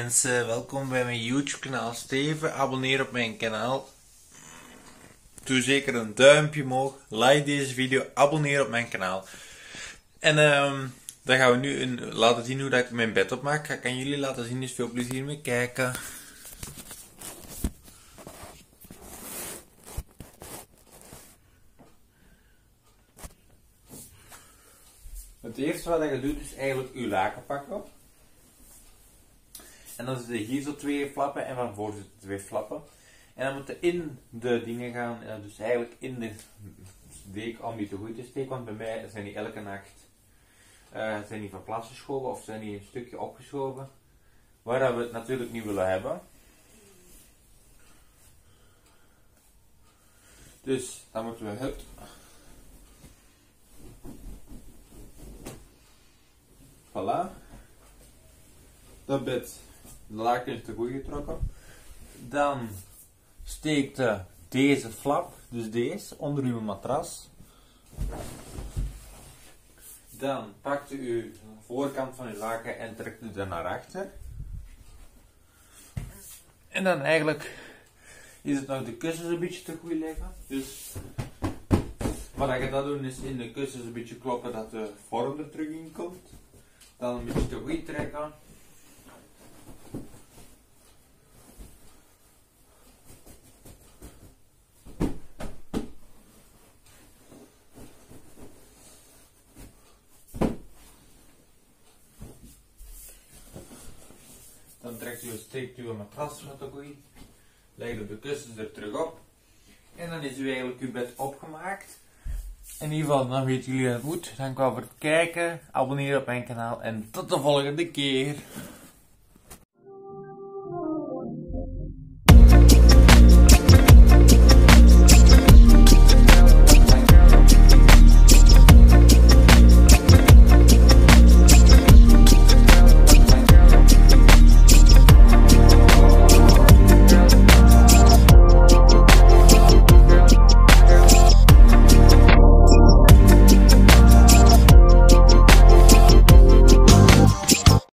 mensen, welkom bij mijn YouTube kanaal Steven. Abonneer op mijn kanaal. Doe zeker een duimpje omhoog. Like deze video, abonneer op mijn kanaal. En dan gaan we nu laten zien hoe dat ik mijn bed opmaak. Ga ik aan jullie laten zien, dus veel plezier mee kijken. Het eerste wat je doet is eigenlijk je laken pakken. En dan zitten hier zo twee flappen en van voor zitten twee flappen. En dan moeten in de dingen gaan, dus eigenlijk in de deken om die te goed te steken. Want bij mij zijn die elke nacht zijn die van plaats geschoven of zijn die een stukje opgeschoven. Waar we het natuurlijk niet willen hebben. Dus dan moeten we het voilà. Dat bed, de laken is te goed getrokken. Dan steekt deze flap, dus deze, onder uw matras. Dan pakt u de voorkant van uw laken en trekt u er naar achter. En dan eigenlijk is het nog de kussens een beetje te goed leggen. Dus wat je dat doet is in de kussens een beetje kloppen dat de vorm er terug in komt. Dan een beetje te goed trekken. Dan steekt u een matras met de goeie, legt de kussens er terug op en dan is u eigenlijk uw bed opgemaakt. In ieder geval, dan weten jullie het goed. Dank wel voor het kijken, abonneer op mijn kanaal en tot de volgende keer.